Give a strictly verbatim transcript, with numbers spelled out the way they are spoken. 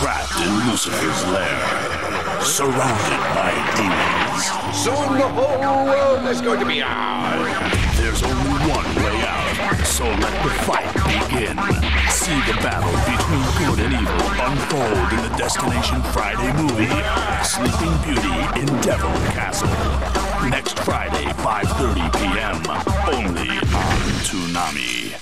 trapped in Lucifer's lair, surrounded by demons. Soon the whole world is going to be ours. There's only one way out, so let the fight begin. See the battle between good and evil unfold in the Destination Friday movie, Sleeping Beauty in Devil Castle. Next Friday, five thirty p m, only on Toonami.